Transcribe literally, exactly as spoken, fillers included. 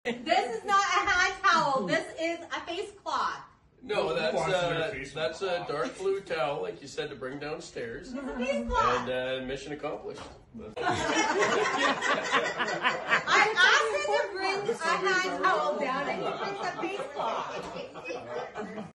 This is not a hand towel. This is a face cloth. No, that's uh, that's a dark blue towel, like you said, to bring downstairs. It's a face cloth. And uh, mission accomplished. I asked her to bring a hand towel down, and he brings a face cloth.